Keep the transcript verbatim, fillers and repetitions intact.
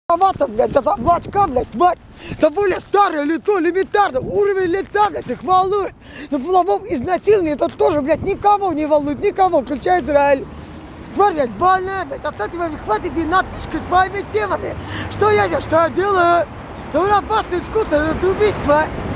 Вата, блядь, это Влачка, блядь, тварь. За более старое лицо, элементарно, уровень лица, блядь, их волнует. Но половом изнасилование, это тоже, блядь, никого не волнует, никого, включая Израиль. Тварь, блядь, больная, блядь, оставьте вам, хватит и надпичкой своими темами. Что я здесь, что я делаю? Это опасное искусство, это убийство.